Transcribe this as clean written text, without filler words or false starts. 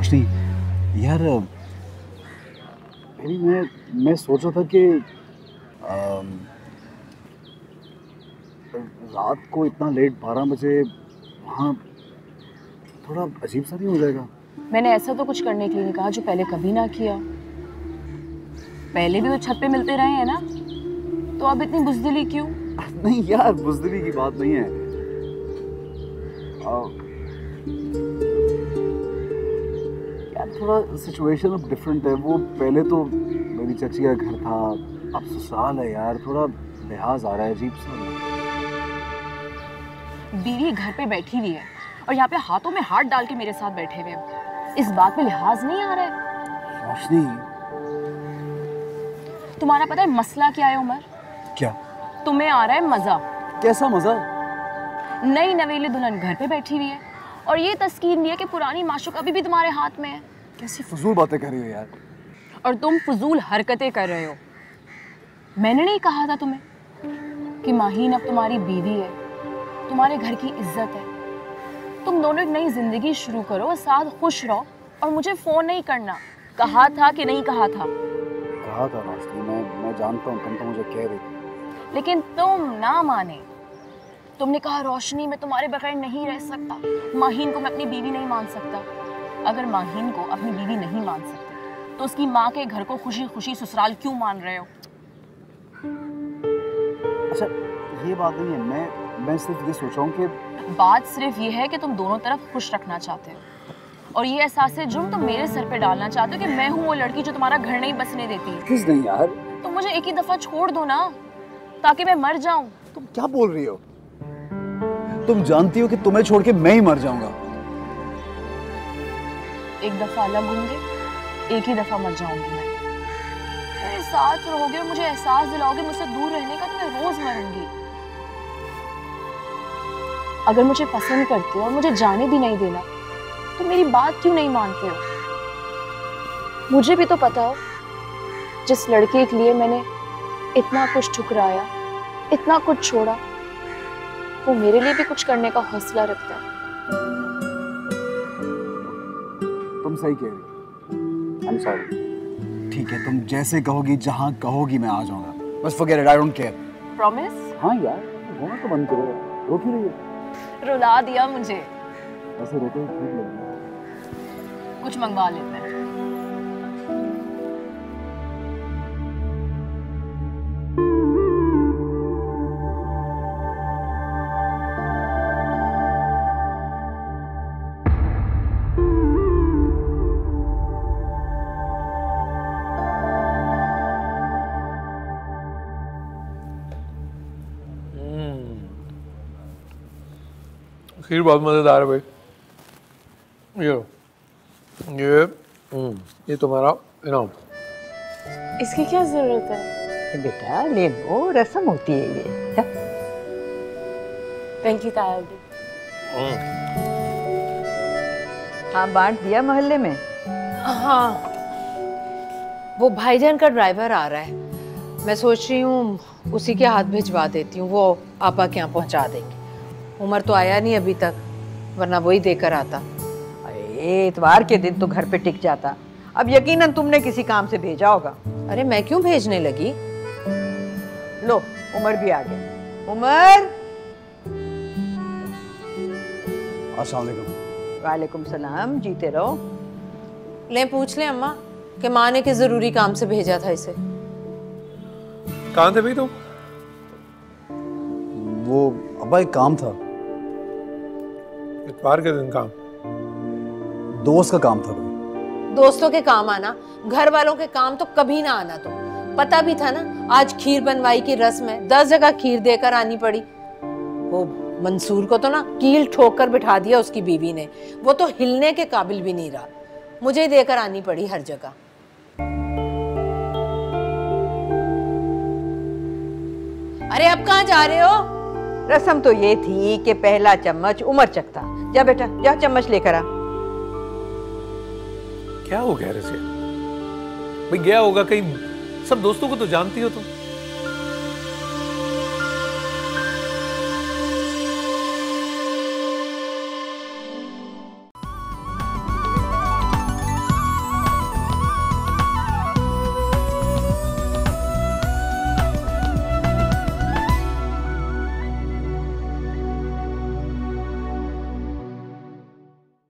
रोशनी यार, मेरी मैं सोच रहा था कि रात को इतना लेट 12 बजे वहाँ थोड़ा अजीब सा नहीं हो जाएगा? मैंने ऐसा तो कुछ करने के लिए नहीं कहा जो पहले कभी ना किया। पहले भी तो छत पे मिलते रहे हैं ना, तो अब इतनी बुज़दिली क्यों? नहीं यार, बुज़दिली की बात नहीं है। यार थोड़ा सिचुएशन अब डिफरेंट है। वो पहले तो मेरी चाची का घर था, अब ससुराल है यार, थोड़ा लिहाज आ रहा है अजीब सा। बीवी घर पे बैठी हुई है और यहाँ पे हाथों में हाथ डाल के मेरे साथ बैठे हुए हैं, इस बात में लिहाज नहीं आ रहा है? रोशनी, तुम्हारा पता है मसला क्या है उमर? क्या? तुम्हें आ रहा है मजा। कैसा मजा? नई नवेली दुल्हन घर पे बैठी हुई है और ये तस्कीन नहीं है कि पुरानी माशूक अभी भी तुम्हारे हाथ में है। कैसी फजूल बातें कर रही हो यार? और तुम फजूल हरकतें कर रहे हो। मैंने नहीं कहा था तुम्हें कि माहीन अब तुम्हारी बीवी है, तुम्हारे घर की इज्जत है। तुम दोनों एक नई जिंदगी शुरू करो और साथ खुश रहो और मुझे फोन नहीं करना। कहा था कि नहीं कहा था? कहा था रोशनी, मैं जानता हूँ, तुम तो मुझे कह रही थी। लेकिन तुम ना माने। तुमने कहा रोशनी मैं तुम्हारे बगैर नहीं रह सकता, माहीन को मैं अपनी बीवी नहीं मान सकता। अगर माहीन को अपनी बीवी नहीं मान सकते तो उसकी माँ के घर को खुशी खुशी ससुराल क्यों मान रहे हो? अच्छा ये बात नहीं है, मैं सिर्फ ये सोच रहा हूँ कि बात सिर्फ ये है कि तुम दोनों तरफ खुश रखना चाहते हो और ये एहसास जुर्म तुम मेरे सर पे डालना चाहते हो कि मैं हूँ वो लड़की जो तुम्हारा घर नहीं बसने देती। किस नहीं यार, तो मुझे एक ही दफा छोड़ दो ना, ताकि मैं मर जाऊं। तुम क्या बोल रही हो? तुम जानती हो कि तुम्हें छोड़ के मैं ही मर जाऊंगा। एक दफा अलग होंगे, एक ही दफा मर जाऊंगी मैं। मेरे साथ रहोगे और मुझे एहसास दिलाओगे मुझसे दूर रहने का, तो मैं रोज मरूंगी। अगर मुझे पसंद करते हो और मुझे जाने भी नहीं देना, तो मेरी बात क्यों नहीं मानते हो? मुझे भी तो पता हो जिस लड़के के लिए मैंने इतना कुछ ठुकराया, इतना कुछ छोड़ा, वो मेरे लिए भी कुछ करने का हौसला रखता है। तुम सही कह रही हो। I'm sorry। ठीक है, तुम जैसे कहोगी, जहाँ कहोगी मैं आ जाऊंगा। बस forget it, I don't care। Promise? हाँ यार, रोना तो बंद करो, रो क्यों रही हो? रुला दिया मुझे। ऐसे रोते हुए ठीक लगेगा। कुछ मंगवा लेते हैं। खीर बहुत मज़ेदार है भाई। ये तुम्हारा इनाम। इसकी क्या जरूरत है? बेटा ले लो, रस्म होती है ये। थैंक यू ताया जी। हाँ बांट दिया मोहल्ले में? हाँ, वो भाईजान का ड्राइवर आ रहा है, मैं सोच रही हूँ उसी के हाथ भिजवा देती हूँ, वो आपा के यहाँ पहुँचा देंगे। उमर तो आया नहीं अभी तक, वरना वही देकर आता। अरे इतवार के दिन तो घर पे टिक जाता, अब यकीनन तुमने किसी काम से भेजा होगा। अरे मैं क्यों भेजने लगी? लो उमर भी आ गया। उमर। अस्सलाम वालेकुम। वालेकुम सलाम, जीते रहो। ले पूछ ले अम्मा कि माँ ने किस जरूरी काम से भेजा था इसे। कहाँ थे भाई तुम? वो अब्बा एक काम था। इतवार के दिन काम? दोस्त का काम था भाई। दोस्तों के काम आना, घर वालों के काम तो कभी ना आना। तो पता भी था ना आज खीर बनवाई की रस्म है, 10 जगह खीर देकर आनी पड़ी। वो मंसूर को तो ना कील ठोक कर बिठा दिया उसकी बीवी ने, वो तो हिलने के काबिल भी नहीं रहा, मुझे देकर आनी पड़ी हर जगह। अरे अब कहाँ जा रहे हो? रस्म तो ये थी कि पहला चम्मच उमर चखता। जा बेटा जा चम्मच लेकर आ। क्या हो गया रसिया? भाई गया होगा कहीं, सब दोस्तों को तो जानती हो तुम।